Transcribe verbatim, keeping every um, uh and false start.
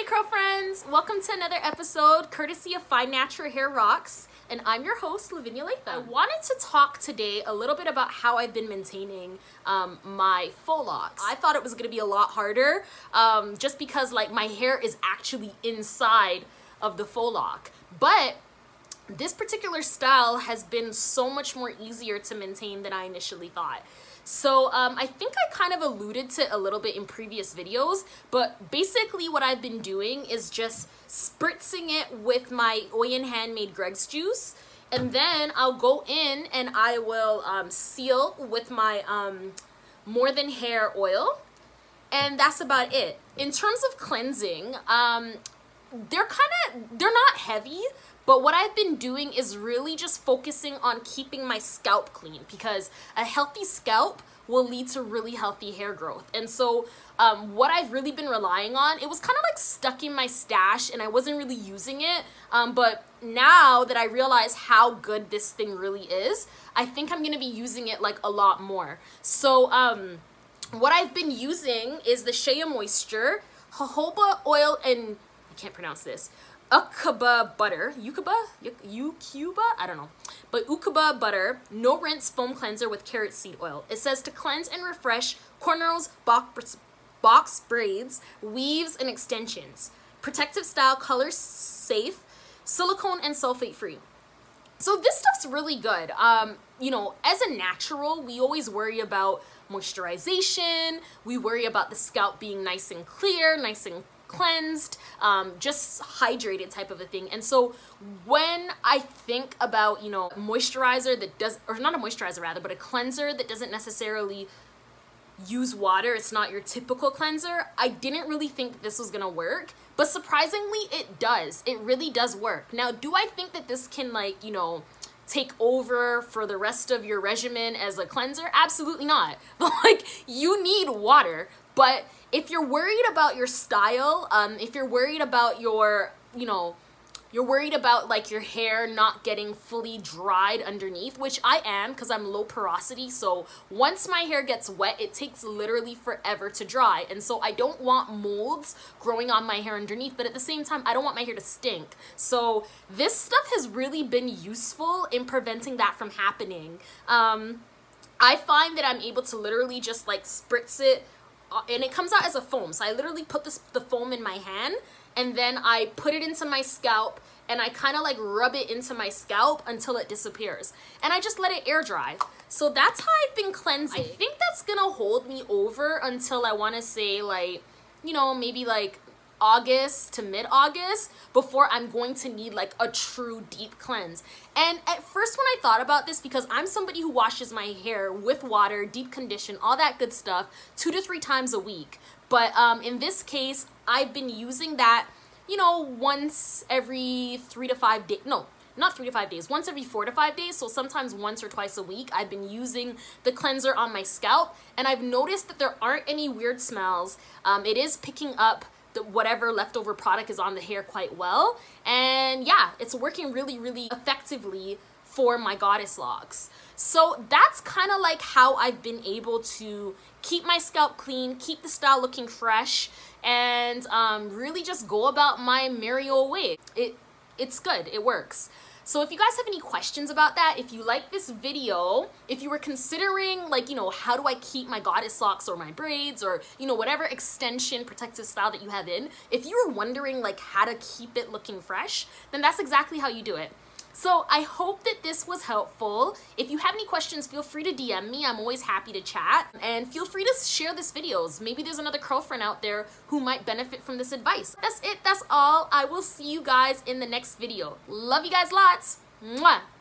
curl friends, welcome to another episode courtesy of Find Natural Hair Rocks, and I'm your host Lavinia Latham. I wanted to talk today a little bit about how I've been maintaining um, my faux locks. I thought it was gonna be a lot harder um, just because like my hair is actually inside of the faux lock, but this particular style has been so much more easier to maintain than I initially thought. So um, I think I kind of alluded to a little bit in previous videos, but basically what I've been doing is just spritzing it with my Oyin Handmade Greg's Juice, and then I'll go in and I will um, seal with my um, More Than Hair oil, and that's about it. In terms of cleansing, um, they're kind of, they're not heavy, but what I've been doing is really just focusing on keeping my scalp clean, because a healthy scalp will lead to really healthy hair growth. And so um, what I've really been relying on, it was kind of like stuck in my stash and I wasn't really using it. Um, but now that I realize how good this thing really is, I think I'm gonna be using it like a lot more. So um, what I've been using is the Shea Moisture, jojoba oil, and I can't pronounce this, Ukaba butter, Ukaba, Ukuba, I don't know, but Ukaba butter, no rinse foam cleanser with carrot seed oil. It says to cleanse and refresh cornrows, box, box braids, weaves, and extensions. Protective style, color safe, silicone and sulfate free. So this stuff's really good. Um, you know, as a natural, we always worry about moisturization. We worry about the scalp being nice and clear, nice and cleansed, um, just hydrated type of a thing. And so when I think about, you know, moisturizer that does, or not a moisturizer rather, but a cleanser that doesn't necessarily use water, it's not your typical cleanser, I didn't really think that this was gonna work, but surprisingly it does. It really does work. Now, do I think that this can, like, you know, take over for the rest of your regimen as a cleanser? Absolutely not. Like, you need water. But if you're worried about your style, um, if you're worried about your, you know, you're worried about like your hair not getting fully dried underneath, which I am because I'm low porosity. So once my hair gets wet, it takes literally forever to dry. And so I don't want molds growing on my hair underneath, but at the same time, I don't want my hair to stink. So this stuff has really been useful in preventing that from happening. Um, I find that I'm able to literally just like spritz it, and it comes out as a foam. So I literally put this, the foam in my hand, and then I put it into my scalp and I kind of like rub it into my scalp until it disappears. And I just let it air dry. So that's how I've been cleansing. I think that's gonna hold me over until I wanna say like, you know, maybe like August to mid-August before I'm going to need like a true deep cleanse. And at first when I thought about this, because I'm somebody who washes my hair with water, deep condition, all that good stuff, two to three times a week. But um, in this case, I've been using that, you know, once every three to five days, no, not three to five days, once every four to five days. So sometimes once or twice a week, I've been using the cleanser on my scalp, and I've noticed that there aren't any weird smells. Um, it is picking up the whatever leftover product is on the hair quite well, and yeah, it's working really really effectively for my goddess locks. So that's kind of like how I've been able to keep my scalp clean, keep the style looking fresh, and um, really just go about my merry old way. It it's good, it works. So if you guys have any questions about that, if you like this video, if you were considering like, you know, how do I keep my goddess locks or my braids or, you know, whatever extension protective style that you have in, if you were wondering like how to keep it looking fresh, then that's exactly how you do it. So I hope that this was helpful. If you have any questions, feel free to D M me. I'm always happy to chat. And feel free to share this videos. Maybe there's another curl friend out there who might benefit from this advice. That's it. That's all. I will see you guys in the next video. Love you guys lots. Mwah.